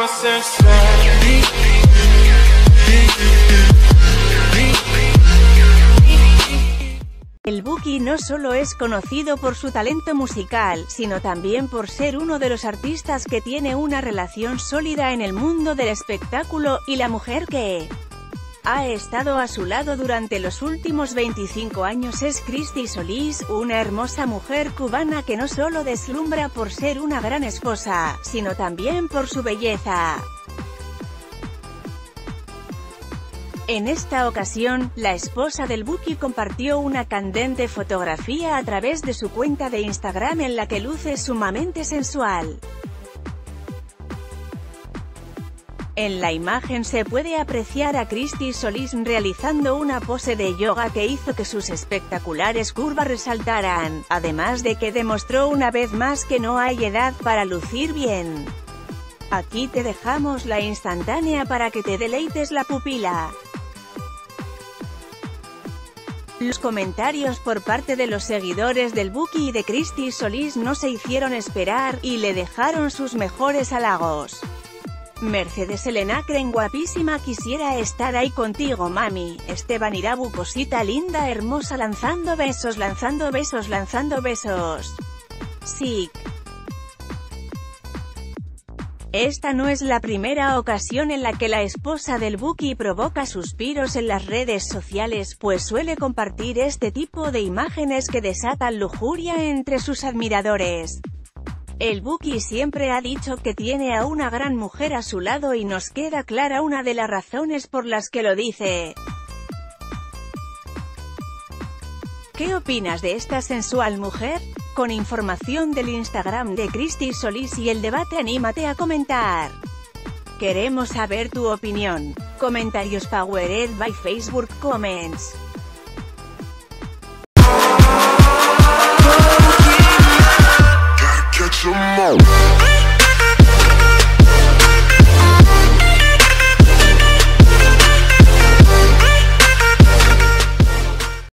El Buki no solo es conocido por su talento musical, sino también por ser uno de los artistas que tiene una relación sólida en el mundo del espectáculo, y la mujer que ha estado a su lado durante los últimos 25 años es Christy Solís, una hermosa mujer cubana que no solo deslumbra por ser una gran esposa, sino también por su belleza. En esta ocasión, la esposa del Buki compartió una candente fotografía a través de su cuenta de Instagram en la que luce sumamente sensual. En la imagen se puede apreciar a Christy Solís realizando una pose de yoga que hizo que sus espectaculares curvas resaltaran, además de que demostró una vez más que no hay edad para lucir bien. Aquí te dejamos la instantánea para que te deleites la pupila. Los comentarios por parte de los seguidores del Buki y de Christy Solís no se hicieron esperar, y le dejaron sus mejores halagos. Mercedes Elena Cren guapísima, quisiera estar ahí contigo mami. Esteban Irabu cosita linda hermosa, lanzando besos, lanzando besos, lanzando besos. Sí. Esta no es la primera ocasión en la que la esposa del Buki provoca suspiros en las redes sociales, pues suele compartir este tipo de imágenes que desatan lujuria entre sus admiradores. El Buki siempre ha dicho que tiene a una gran mujer a su lado y nos queda clara una de las razones por las que lo dice. ¿Qué opinas de esta sensual mujer? Con información del Instagram de Christy Solís y el debate, anímate a comentar. Queremos saber tu opinión. Comentarios powered by Facebook Comments.